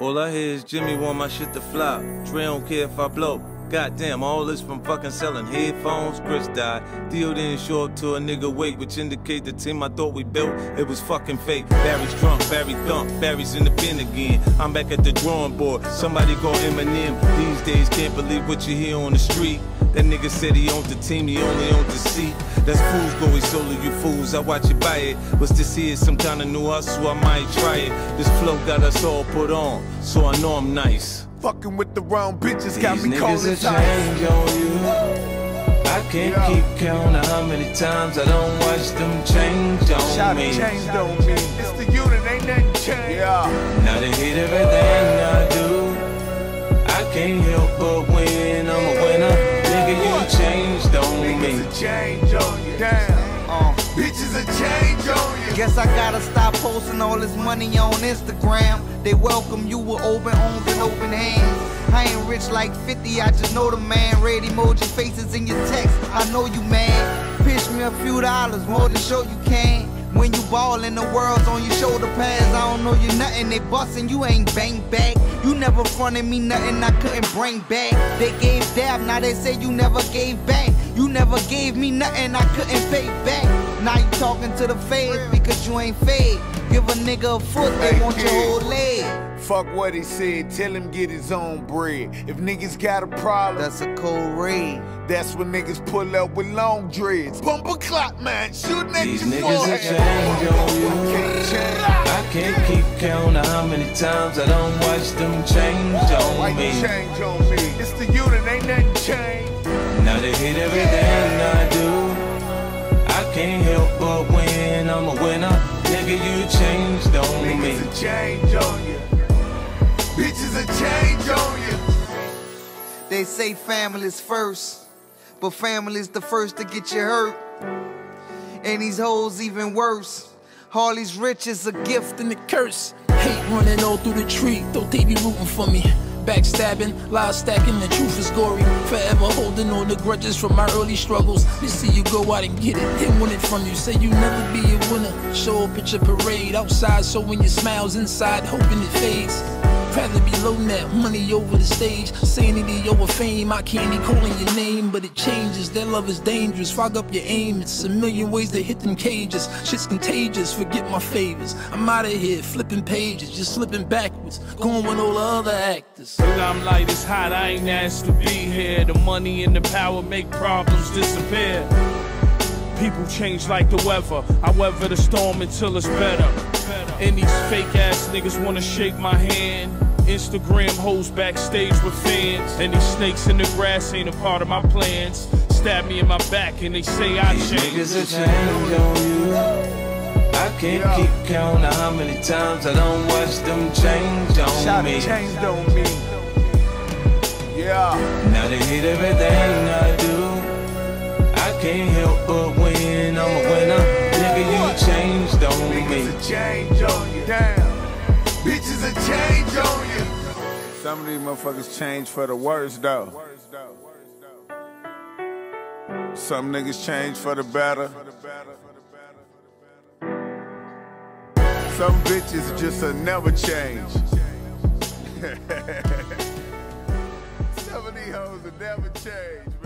All I hear is Jimmy want my shit to flop. Dre don't care if I blow. Goddamn, all this from fucking selling headphones. Chris died. Dio didn't show up to a nigga wake, which indicate the team I thought we built, it was fucking fake. Barry's drunk, Barry thump, Barry's in the pen again. I'm back at the drawing board. Somebody call Eminem. These days can't believe what you hear on the street. That nigga said he owned the team, he only owned the seat. That's fools go, he solo, you fools, I watch you buy it. What's this here, some kind of new hustle, I might try it. This flow got us all put on, so I know I'm nice. Fucking with the wrong bitches got These me calling niggas a change on you. I can't keep count of how many times I don't watch them change on Shot me. changed on me. It's the unit, ain't nothing changed. Yeah. Now they hate everything I do. I can't help but win, I'm a winner. Nigga, you changed on me. Niggas a change on you. Damn. Bitches a change on you. Guess I gotta stop posting all this money on Instagram. They welcome you with open arms and open hands. I ain't rich like 50, I just know the man. Red emoji faces in your text, I know you mad. Pitch me a few dollars, more than show you can. When you ballin', the world's on your shoulder pads. I don't know you nothing, they bustin', you ain't bang back. You never fronted me nothing I couldn't bring back. They gave dab, now they say you never gave back. You never gave me nothing I couldn't pay back. Now you talking to the feds because you ain't fed. Give a nigga a foot, they want your whole leg. Fuck what he said, tell him get his own bread. If niggas got a problem, That's a cold raid. that's when niggas pull up with long dreads. Bumper clock, man, shooting at These your niggas a forehead. change on you. I can't keep count of how many times I don't watch them change Why on you me. change on me? It's the unit, ain't nothing changed. Now they hate everything I do. I can't help but win, I'm a winner. Nigga, you changed on me. Niggas a change on you. Bitches a change on you. They say family's first, but family's the first to get you hurt. And these hoes even worse. Harley's rich is a gift and a curse. Hate running all through the tree, though they be rooting for me. Backstabbing, lies stacking, the truth is gory. Forever holding on the grudges from my early struggles. They see you go out and get it, they want it from you. Say you never be a winner. Show up at your parade outside, showing your smiles inside, hoping it fades. Rather be loading that money over the stage, sanity over fame. I can't be calling your name, but it changes. That love is dangerous. Fog up your aim. It's a million ways to hit them cages. Shit's contagious. Forget my favors. I'm out of here, flipping pages, just slipping backwards, going with all the other actors. The limelight is hot. I ain't asked to be here. The money and the power make problems disappear. People change like the weather. I weather the storm until it's better. And these fake ass niggas wanna shake my hand. Instagram hoes backstage with fans. And these snakes in the grass ain't a part of my plans. Stab me in my back and they say I These changed. niggas a change on you. I can't keep count of how many times I don't watch them change on Shot me. changed on me. Yeah. Now they hate everything I do. I can't help but win, I'm a winner. Nigga, you changed on me. Niggas a change on you. Damn. Bitches a change on you. Some of these motherfuckers change for the worse though. Some niggas change for the better. Some bitches just a never change. Some of these hoes will never change.